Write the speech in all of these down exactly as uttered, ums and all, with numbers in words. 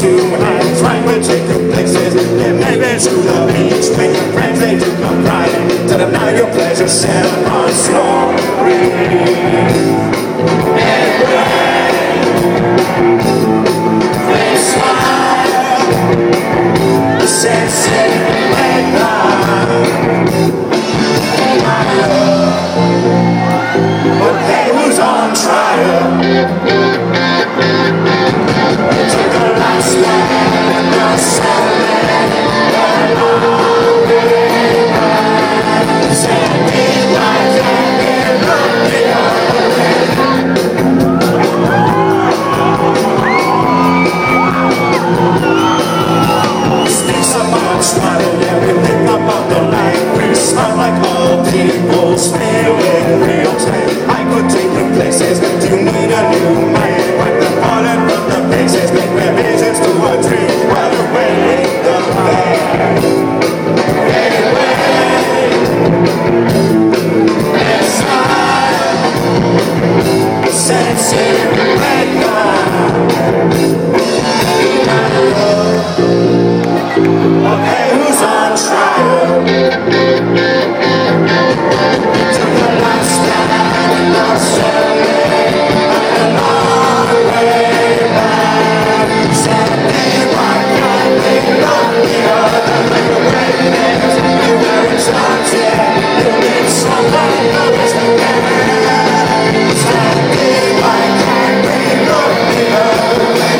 too high. Trying to take you places, yeah, maybe to the beach. When your friends, they do come riding. Tell them now your pleasure set on story. And when they smile, the sense in but hey, who's on trial? It took a last line and the seven and long way back. Said it like that in the Sticks up on trial, yeah, we pick up on the line. We smile like all people, spilling real time. I could take you places, do you need a new mind? Wipe the bottom from the faces, make revisions to a dream while you're waiting the bed. Anyway, and smile, sense in red okay, who's on trial? To the last stand in the survey and a long way back. Standing right now, they look the other like a witness. You were enchanted, you need somebody who is the man. Standing right now, they look the other way.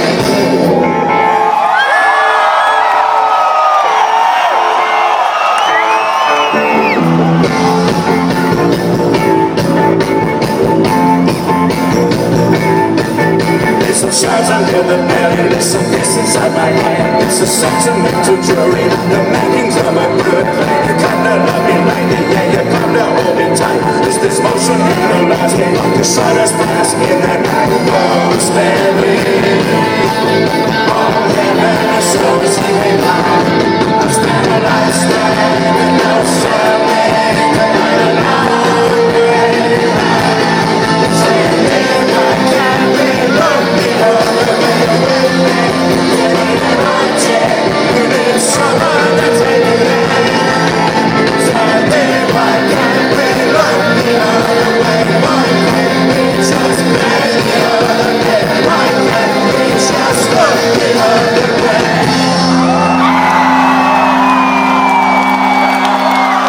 Shines under the belly, there's some kiss inside my hand. It's a sentimental jury, the makings of a good play. You kinda love me like it, yeah, you kinda hold me tight. Is this motion everlasting? The sun has passed in that night. Oh, Stanley.